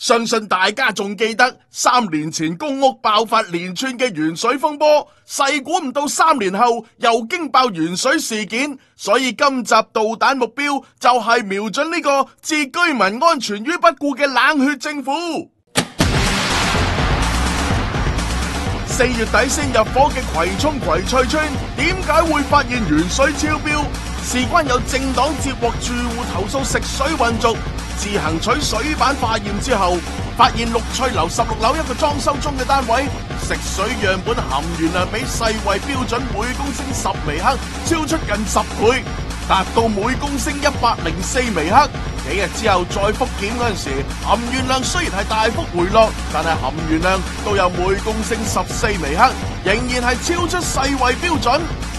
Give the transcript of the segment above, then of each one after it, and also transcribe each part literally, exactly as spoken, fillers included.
相信大家仲記得三年前公屋爆發連串嘅鉛水風波，細估唔到三年後又驚爆鉛水事件，所以今集導彈目標就係瞄準呢個置居民安全於不顧嘅冷血政府。四月底先入伙嘅葵涌葵翠邨，點解會發現鉛水超標？事關有政黨接獲住戶投訴食水混濁，自行取水板化驗之後，發現綠翠樓十六樓一個裝修中嘅單位食水樣本含鉛量比世衛標準每公升十微克超出近十倍，達到每公升一百零四微克。幾日之後再復檢嗰陣時，含鉛量雖然係大幅回落，但係含鉛量都有每公升十四微克，仍然係超出世衛標準。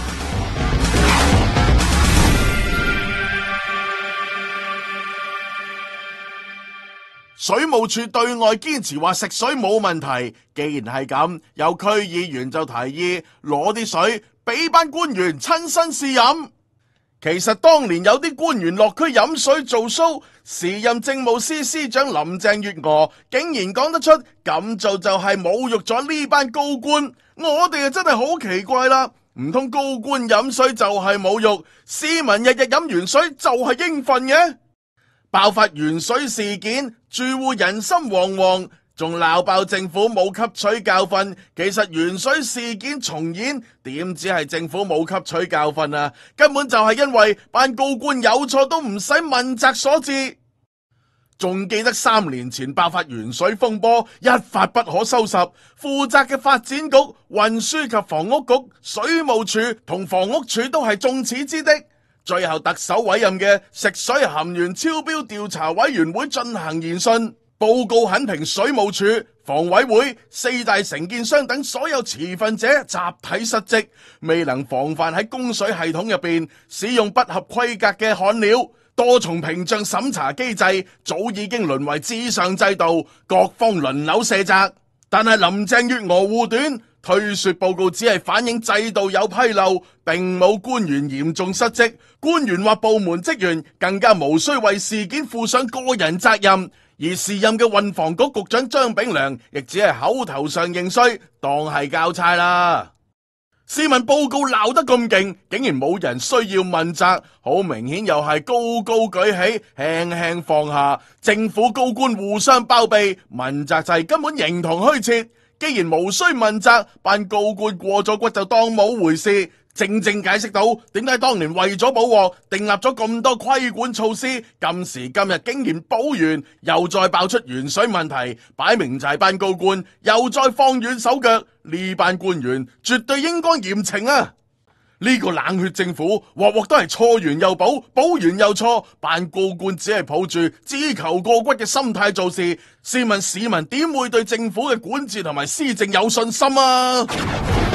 水務署對外堅持話食水冇問題，既然係咁，有區議員就提議攞啲水俾班官員親身試飲。其實當年有啲官員落區飲水做 show， 時任政務司司長林鄭月娥竟然講得出咁做就係侮辱咗呢班高官，我哋啊真係好奇怪啦！唔通高官飲水就係侮辱，市民日日飲鉛水就係應份嘅？爆發鉛水事件，住戶人心惶惶，仲鬧爆政府冇吸取教訓。其實鉛水事件重演，點止係政府冇吸取教訓啊？根本就係因為班高官有錯都唔使問責所致。仲記得三年前爆發鉛水風波，一發不可收拾，負責嘅發展局、運輸及房屋局、水務署同房屋署都係眾矢之的。最後特首委任嘅食水含鉛超標調查委員會進行研訊，報告狠評水務署、房委會、四大承建商等所有持份者集體失職，未能防範喺供水系統入邊使用不合規格嘅焊料，多重屏障審查機制早已經淪為至上制度，各方輪流卸責。但係林鄭月娥護短，推說報告只係反映制度有紕漏，並冇官員嚴重失職，官員或部門職員更加無需為事件負上個人責任。而時任嘅運房局局長張炳良亦只係口頭上認衰，當係交差啦。試問報告鬧得咁勁，竟然冇人需要問責，好明顯又係高高舉起，輕輕放下，政府高官互相包庇，問責制根本形同虛設。既然無需問責，班高官過咗骨就當冇回事，正正解釋到點解當年為咗補鑊訂立咗咁多規管措施，今時今日竟然補完又再爆出鉛水問題，擺明就係班高官又再放軟手腳，呢班官員絕對應該嚴懲啊！呢個冷血政府鑊鑊都係錯完又補，補完又錯，班高官只係抱住只求過骨嘅心態做事，試問市民點會對政府嘅管治同埋施政有信心啊？